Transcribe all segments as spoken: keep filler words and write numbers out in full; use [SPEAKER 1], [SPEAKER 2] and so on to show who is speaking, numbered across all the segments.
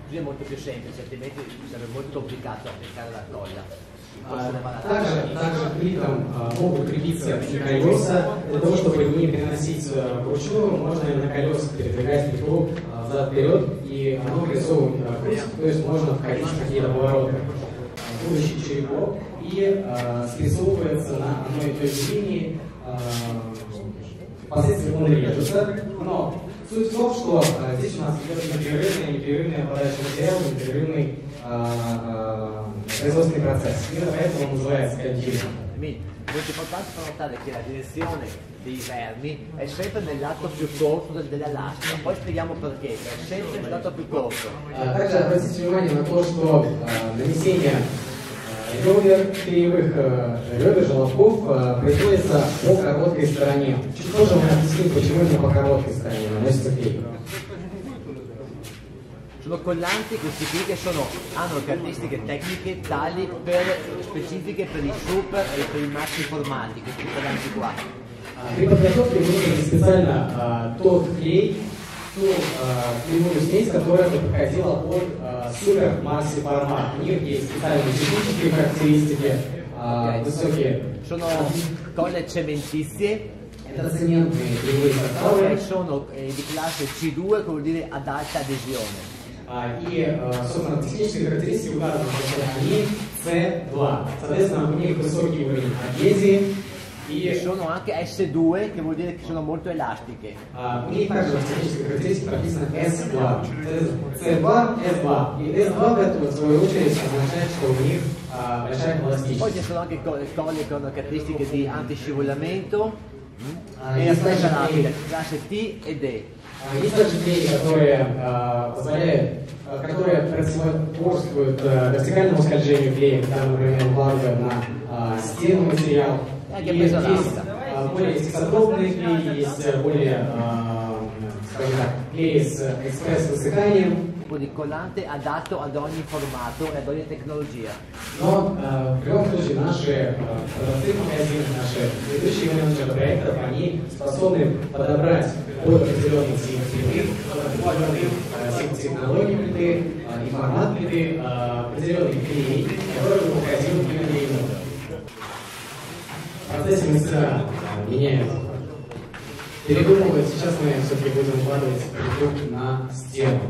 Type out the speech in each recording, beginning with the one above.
[SPEAKER 1] così è molto più semplice, altrimenti sarebbe molto complicato applicare la colla.
[SPEAKER 2] Также, также плитам могут крепиться и колеса. Для того, чтобы не переносить вручную, можно на колесах передвигать плиту взад-вперед, и оно вырисовывает курс, то есть можно входить в какие-то повороты. Будущий черепок и срисовывается на одной и той же линии, впоследствии он режется, но суть в том, что а, здесь у нас идет непрерывная, непрерывная подача материала, непрерывный а, а, производственный процесс. Именно поэтому он называется continuum.
[SPEAKER 1] Molto importante fa notare che la direzione dei vermi è sempre nel lato più corto dell'elastico, poi spieghiamo perché, è sempre nel lato più corto.
[SPEAKER 2] А, также обратите внимание на то, что а, нанесение ребер, кривых ребер, желобков производится по короткой стороне. Чуть позже мы объясним, почему именно по короткой стороне наносится клей.
[SPEAKER 1] Sono collanti, questi qui che sono, hanno caratteristiche tecniche tali per, specifiche per i super e per i maxi formati, questi collanti qua.
[SPEAKER 2] При подготовке мы выбрали специально а, тот клей, ту а, клеевую смесь, которая бы подходила под а, супер макси формат. У них есть специальные технические характеристики, а, okay. Высокие.
[SPEAKER 1] Sono colle cementizie.
[SPEAKER 2] Это цементные клеевые составы.
[SPEAKER 1] Okay, sono eh, di classe C due, che vuol dire ad alta adesione.
[SPEAKER 2] И, собственно, технические характеристики указаны, что они С два. Соответственно, у них высокий уровень адгезии.
[SPEAKER 1] E sono anche S due, che vuol dire che sono molto elastiche.
[SPEAKER 2] У них также в технических характеристиках написано С два. С два, С два. И С два, в свою очередь, означает, что у них большая эластичность.
[SPEAKER 1] Poi ci sono anche colle con caratteristiche di antiscivolamento e aspetta rapida, classe T e D.
[SPEAKER 2] Есть также клей, которые позволяют, которые противоборствуют вертикальному скольжению клея, когда, например, укладываем на стену материал. И есть более изотропные клеи, есть более, скажем так, клеи с экспресс-высыханием.
[SPEAKER 1] Di collante adatto ad ogni formato e ad ogni tecnologia.
[SPEAKER 2] Но в любом случае наши продавцы магазины, наши ведущие менеджеры проектов, они способны подобрать под определенный тип плиты, под определенный тип технологии плиты и формат плиты, определенный клей, который бы подходил именно ему. В процессе мастера меняют, передумывают. Сейчас мы все-таки будем укладывать плиту на стену.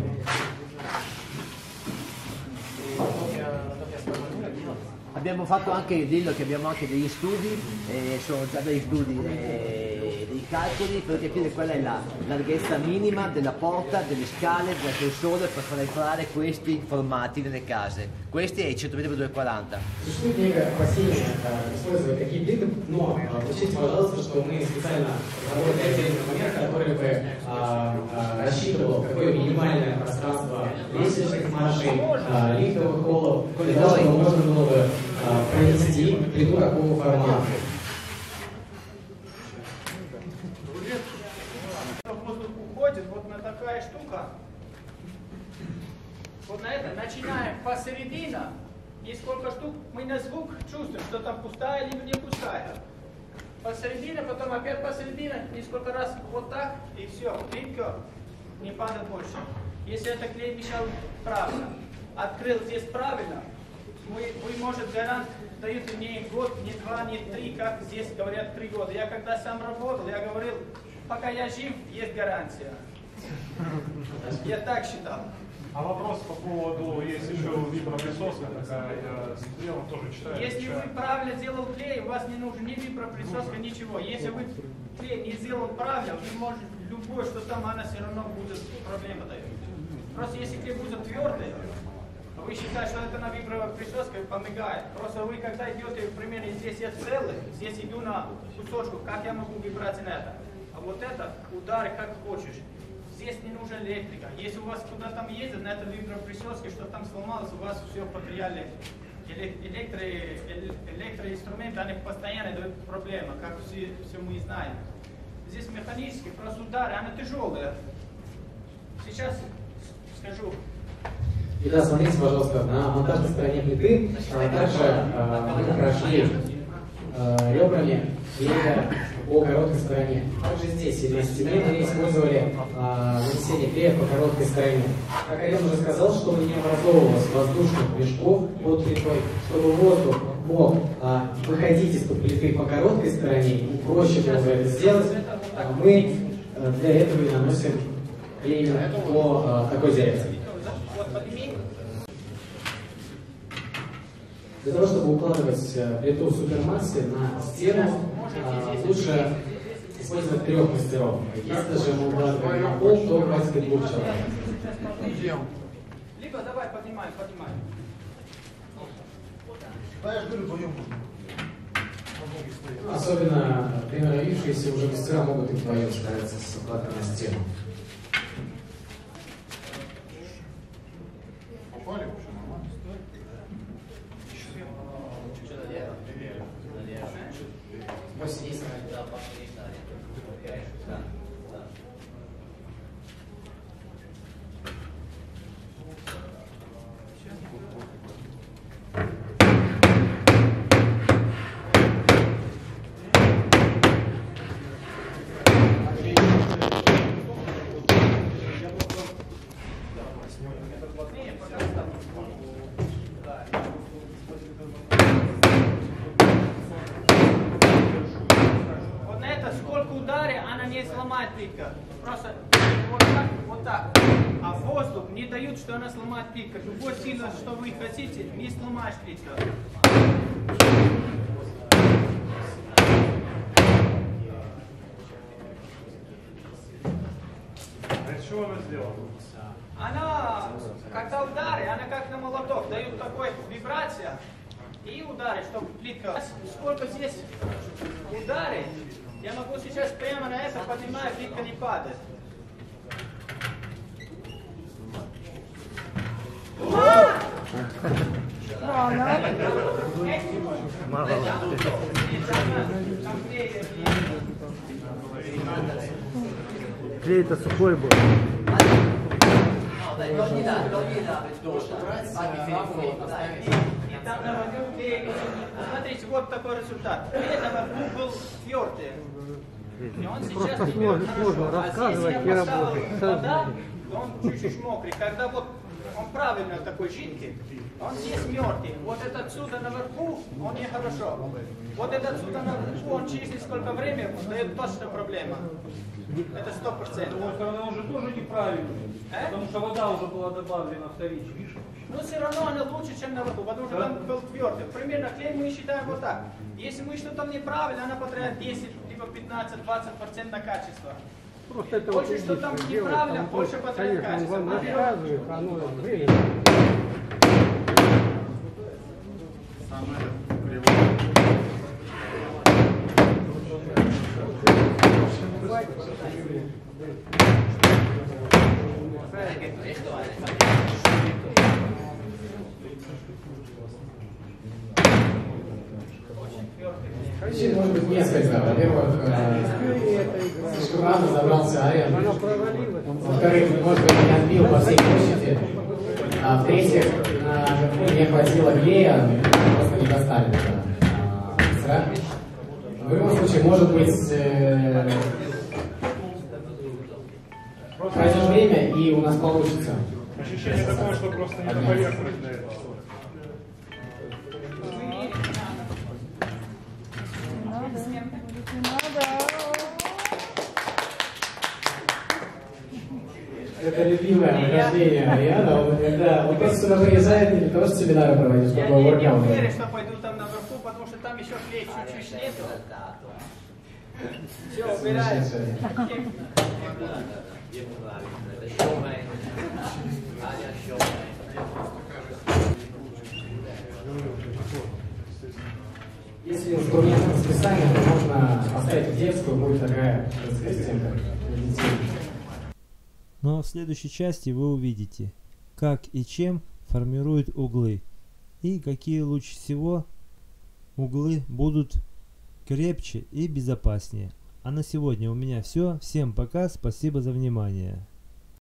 [SPEAKER 1] Abbiamo fatto anche, dillo che abbiamo anche degli studi, eh, sono già dei studi, eh, dei calcoli per capire qual è la larghezza minima della porta, delle scale, dell'ascensore per far entrare questi formati nelle case. Questi è il cento metri per duecentoquaranta.
[SPEAKER 2] Существует некое опасение использовать такие плиты, но учтите, пожалуйста, что мы специально разработали отдельный момент, который бы а, а, рассчитывал, какое минимальное пространство лестничных маршей, а, лифтовых холлов, для того, чтобы можно было бы а, пронести плиту такого формата.
[SPEAKER 3] Воздух уходит вот на такая штука. Вот на это начинаем посередине, и сколько штук мы на звук чувствуем, что там пустая либо не пустая. Посередине, потом опять посередине, несколько раз вот так, и все, плитка не падает больше. Если это клей мешал правильно, открыл здесь правильно, вы, вы может, гарант дают не год, не два, не три, как здесь говорят, три года. Я когда сам работал, я говорил, пока я жив, есть гарантия. Я так считал.
[SPEAKER 4] А вопрос по поводу, есть еще виброприсоска такая, я смотрел, тоже читаю.
[SPEAKER 3] Если вы правильно сделал клей, у вас не нужен ни виброприсоска, ничего. Если вы клей не сделал правильно, вы можете, любое, что там, она все равно будет проблема дает. Просто если клей будет твердый, вы считаете, что это на виброприсоска помогает. Просто вы когда идете, примерно здесь я целый, здесь иду на кусочку, как я могу вибрать на это? А вот это удары как хочешь. Здесь не нужна электрика. Если у вас куда там ездят на этой виброприсоске, что там сломалось, у вас все потеряли. Электро, электроинструменты, они постоянно дают проблемы, как все, все мы знаем. Здесь механически, просто удары, она тяжелая. Сейчас скажу.
[SPEAKER 2] И да, смотрите, пожалуйста, на монтажной стороне плиты а также а, мы прошли а, ребрами клея по короткой стороне. Также здесь на стене мы использовали а, нанесение клея по короткой стороне. Как Арен уже сказал, чтобы не образовывалось воздушных мешков под плитой, чтобы воздух мог а, выходить из-под плиты по короткой стороне и проще было бы это сделать, а мы а, для этого и наносим клей по а, такой дирекции. Для того, чтобы укладывать плиту в супермассе на стену, а, лучше использовать трех мастеров. Если же мы укладываем на пол, то хватит двух человек.
[SPEAKER 3] Либо давай поднимаем, поднимаем.
[SPEAKER 2] Особенно приноровившиеся уже мастера могут и вдвоем справиться с укладкой на стену.
[SPEAKER 3] Просто вот так, вот так. А воздух не дают, что она сломает плитку. Любой сильно, что вы хотите, не сломаешь плитку.
[SPEAKER 4] А из чего она сделана?
[SPEAKER 3] Она, когда ударит, она как на молоток, дает такой вибрация и ударит, чтобы плитка. Сколько здесь ударит, я могу сейчас прямо на это поднимать, плитка не падает.
[SPEAKER 5] Клей-то сухой был.
[SPEAKER 3] Смотрите, вот такой результат. Этого был твердый. И он сейчас
[SPEAKER 5] Просто сложно, сложно рассказывать и работать.
[SPEAKER 3] Вода, он чуть-чуть мокрый. Когда вот он правильно такой жидкий, он здесь мертвый. Вот это отсюда наверху, он нехорошо. Вот это отсюда наверху, он через несколько времени дает точно проблема. Это сто процентов.
[SPEAKER 6] С другой стороны, он же тоже неправильный,
[SPEAKER 3] э?
[SPEAKER 6] потому что вода уже была добавлена вторично.
[SPEAKER 3] Но все равно она лучше, чем наверху, потому что там был твердый. Примерно клей мы считаем вот так. Если мы что-то неправильно, она потеряет десять, либо пятнадцать-двадцать процентов на качество.
[SPEAKER 5] Просто это
[SPEAKER 3] Больше,
[SPEAKER 5] вот
[SPEAKER 3] что там неправильно, больше потеряет
[SPEAKER 5] конечно,
[SPEAKER 3] качество.
[SPEAKER 5] он вам рассказывает, оно время.
[SPEAKER 2] Причин может быть несколько. Во-первых, слишком рано забрался Арен. Во-вторых, может быть, не отбил по всей площади. А в-третьих, наверху не хватило клея, просто не доставили. В любом случае, может быть, э, пройдет время, и у нас получится.
[SPEAKER 4] Ощущение такое, что просто не поехать для этого.
[SPEAKER 2] Это любимое нахождение Ариана. Он, это, он просто сюда приезжает не для того, чтобы семинары проводить, чтобы
[SPEAKER 3] Я не, не
[SPEAKER 2] воркаут.
[SPEAKER 3] уверен, что пойду там наверху, потому что там еще клей чуть-чуть нету. Все, убираем.
[SPEAKER 2] Если инструмент расписания, то можно поставить в детскую, будет такая стенка для детей.
[SPEAKER 7] Ну а в следующей части вы увидите, как и чем формируют углы и какие лучше всего углы будут крепче и безопаснее. А на сегодня у меня все. Всем пока, спасибо за внимание.